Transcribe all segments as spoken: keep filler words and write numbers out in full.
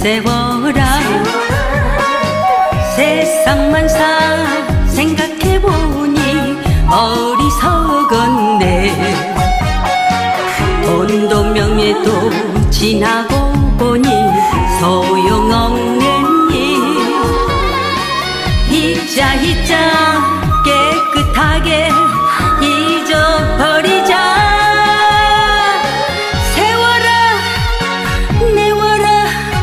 세워라 세상만사 생각해보니 어리석었네. 돈도 명예도 지나고 보니 소용없는 일. 잊자 잊자 깨끗하게 잊어버리자. 세워라 내워라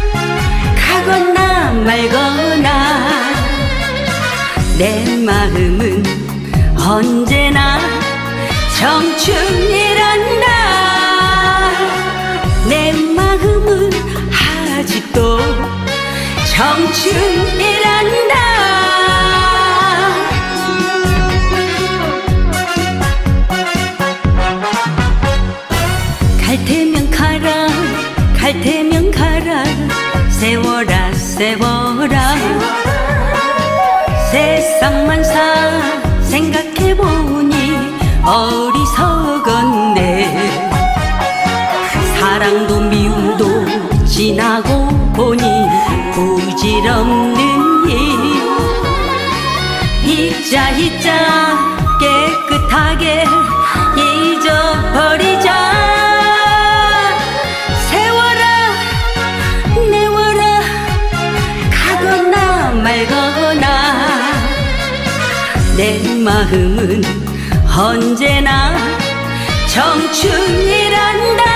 가거나 말거나 내 마음은 언제나 청춘이란다. 내 마음은 아직도 청춘이란다. 갈 테면 가라 갈 테면 가라 세워라 세워라 세상만사 생각해보니 어리석었네. 사랑도 미움도 지나고 보니 부질없는 일. 잊자 잊자 깨끗하게 잊어버리자. 세워라 내워라 가거나 말거나 내 마음은 언제나 청춘이란다.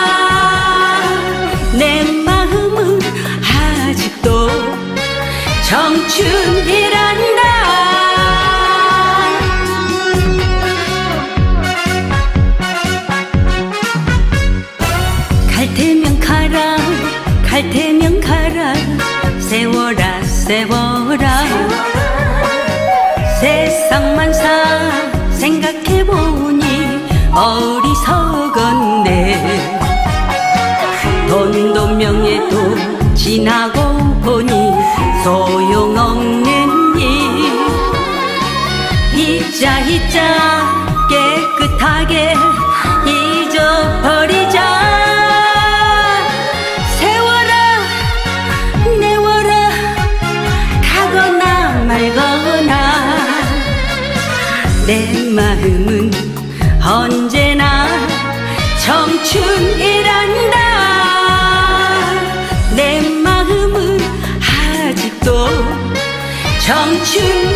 내 마음은 아직도 청춘이란다. 갈 테면 가라 갈 테면 가라 세워라 세워라 세상만사 생각해보니 어리석었네. 돈도 명예도 지나고 보니 소용없는 일. 잊자 잊자 깨끗하게 잊어버리자. 세워라 내워라 가거나 말거나 내 마음은 언제나 청춘이란다. 내 마음은 아직도 청춘